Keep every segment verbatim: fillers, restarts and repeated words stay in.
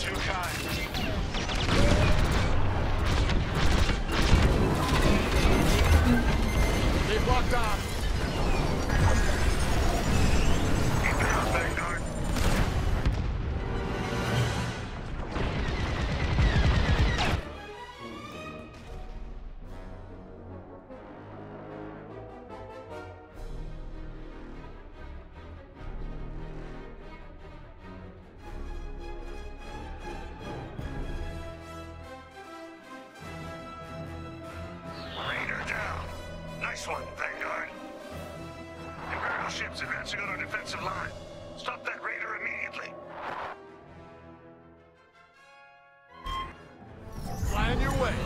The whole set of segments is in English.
too kind. They've locked on. Keep it up, Vanguard. Raider down. Nice one, Vanguard. Imperial ships advancing on our defensive line. Stop that raider immediately. Flying your way.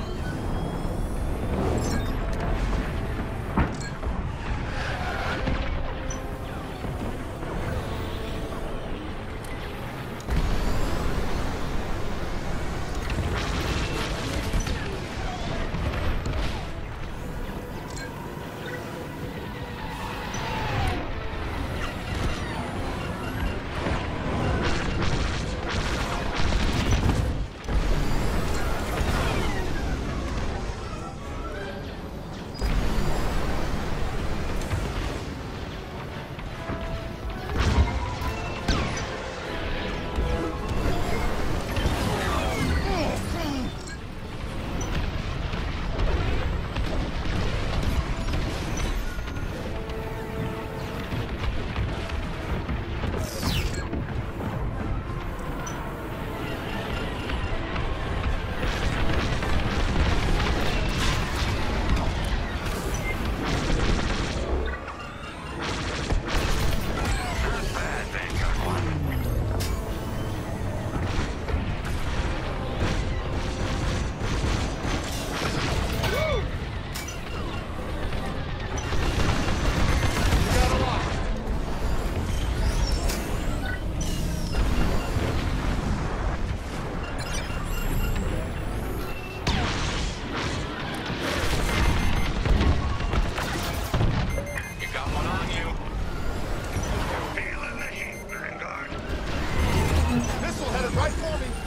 Right for me.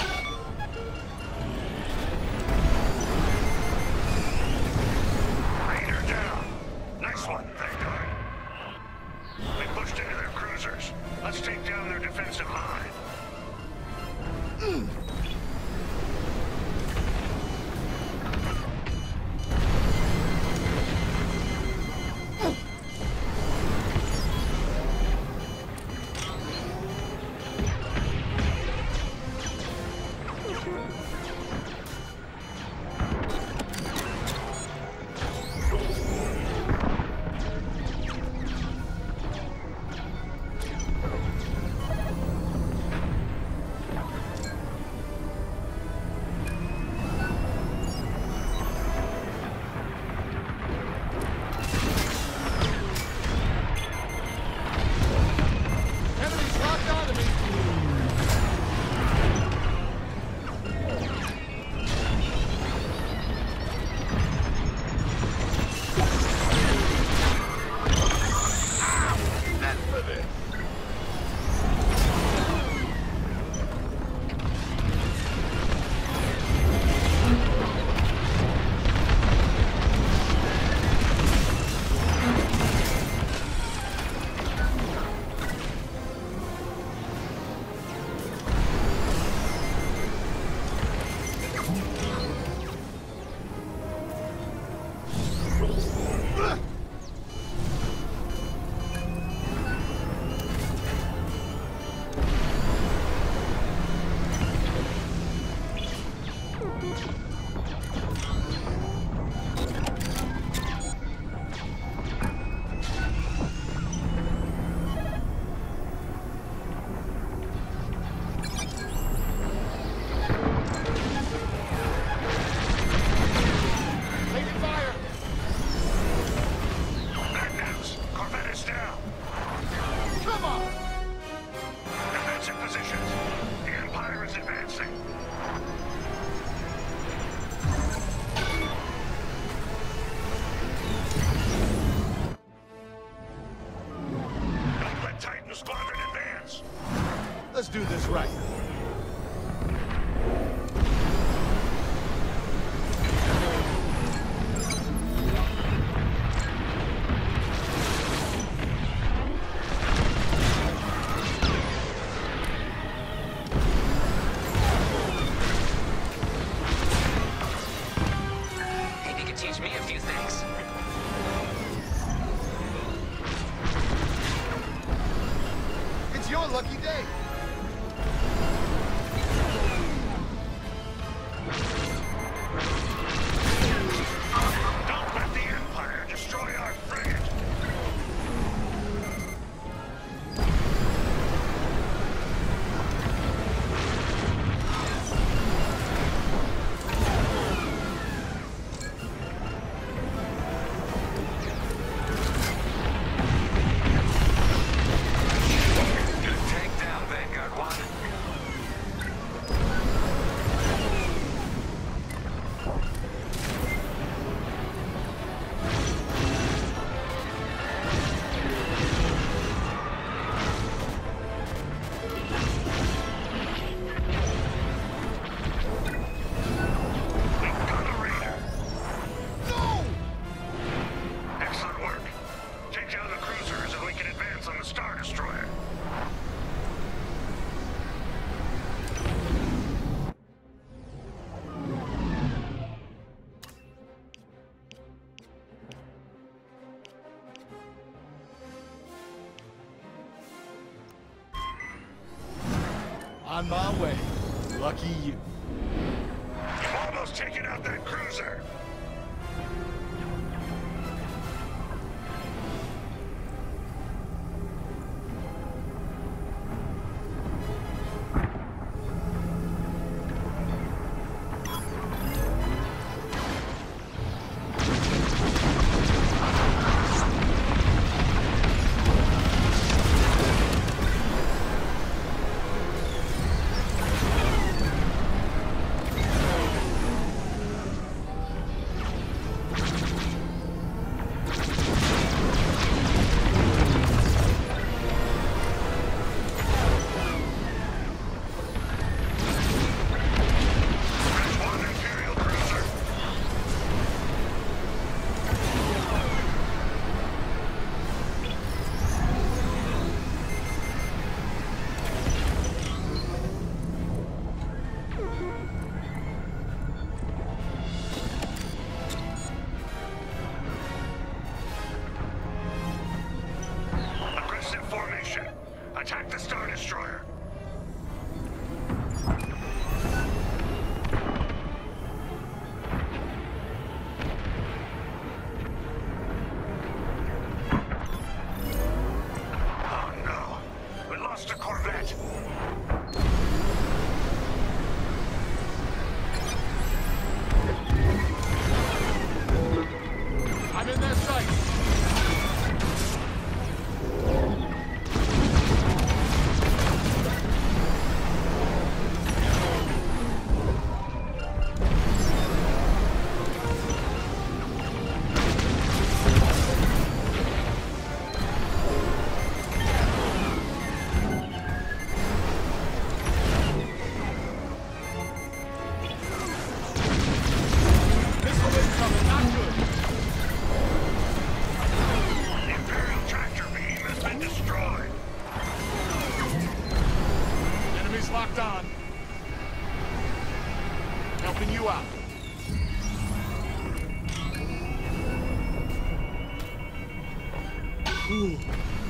Raider down. Nice one, Vanguard. We pushed into their cruisers. Let's take down their defensive line. Mm. Squadron advance. Let's do this right. On my way. Lucky you. You've almost taken out that cruiser. Attack the Star Destroyer. Oh no, we lost a Corvette. I'm in their sight. Locked on. Helping you out. Ooh.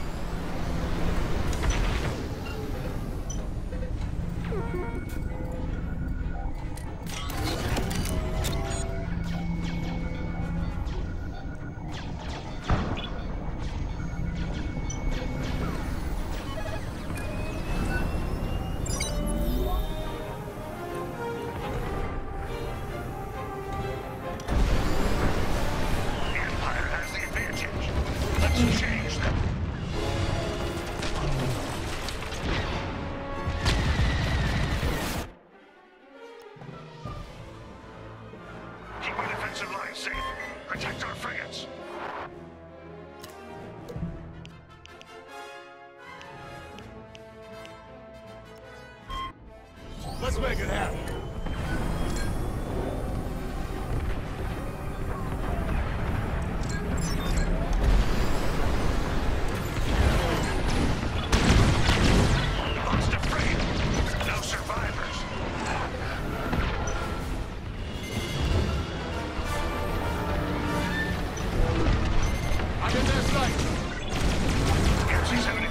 Change them. Keep our defensive line safe. Protect our frigates. Let's make it happen.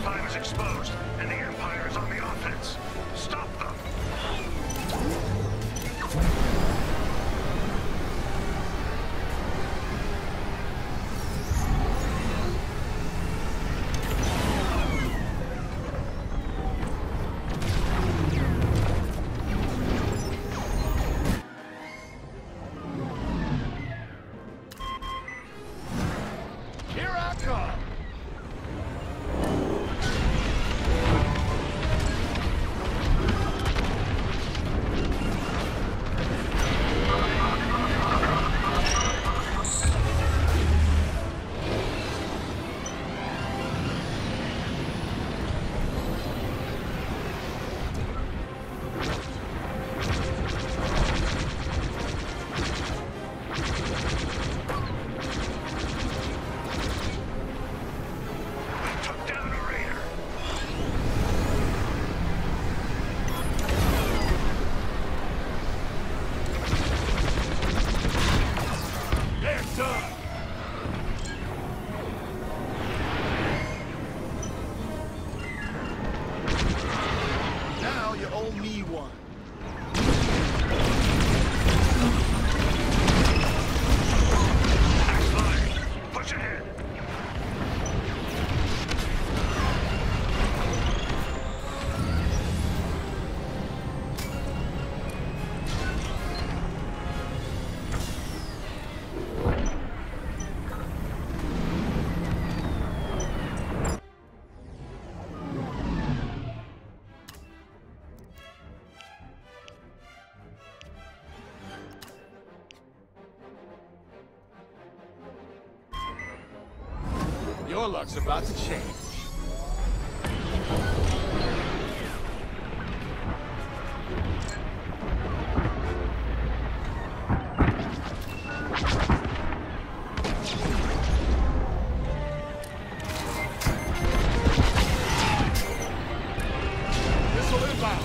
Exposed, and the Empire is on the offense. Stop them! Your luck's about to change. Missile inbound.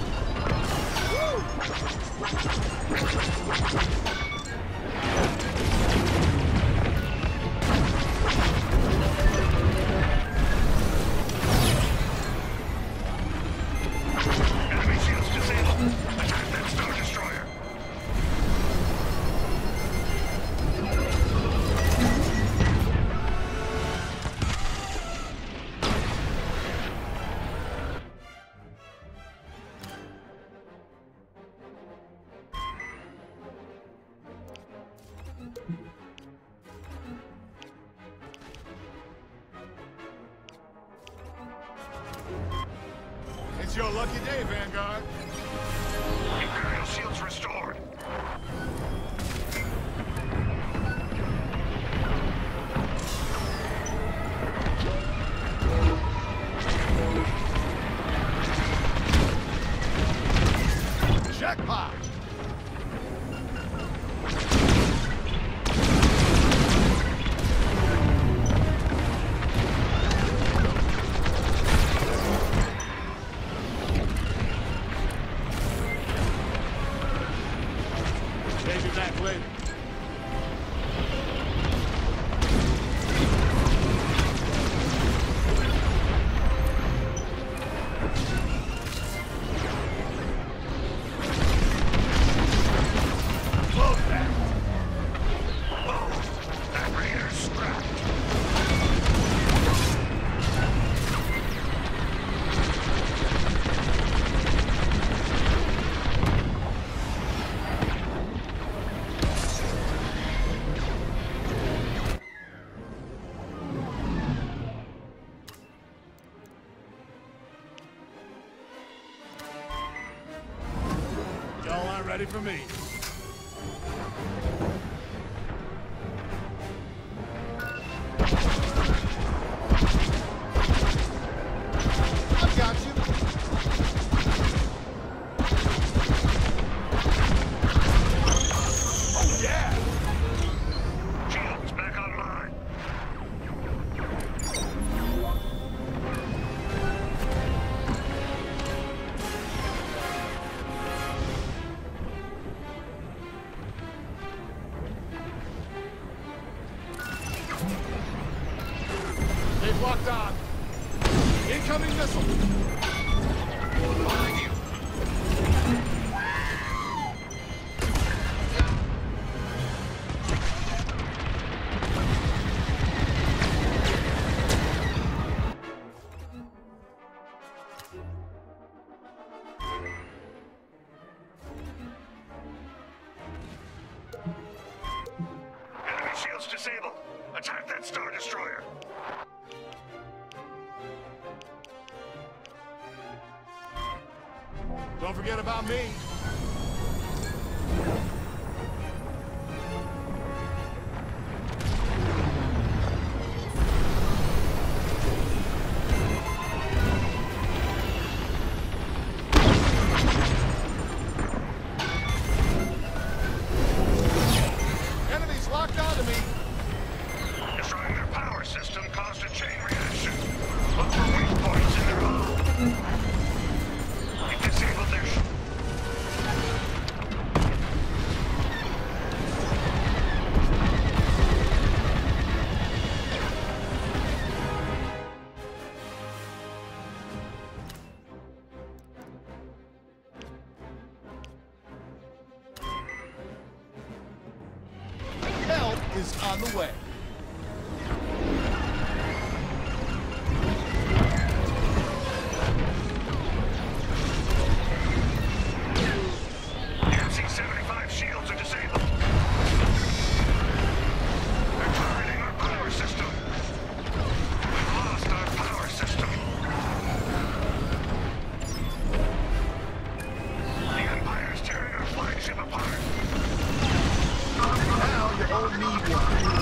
Enemy shields disabled. Attack that Star Destroyer. It's your lucky day, Vanguard. Imperial shields restored. Jackpot! Take it back later. Close that. Oh, that Raider's scrapped. Y'all aren't ready for me. I got you. Oh, yeah! Shields back online. They've locked on. Incoming missile. Behind you. Enemy shields disabled. Attack that Star Destroyer. Don't forget about me. Enemies locked onto me. Destroying their power system caused a chain reaction. Look for weak points in their hull. It disabled their sh- Help is on the way. M C seventy-five shields are disabled. They're targeting our power system. We've lost our power system. The Empire's tearing our flagship apart. Now you owe me one.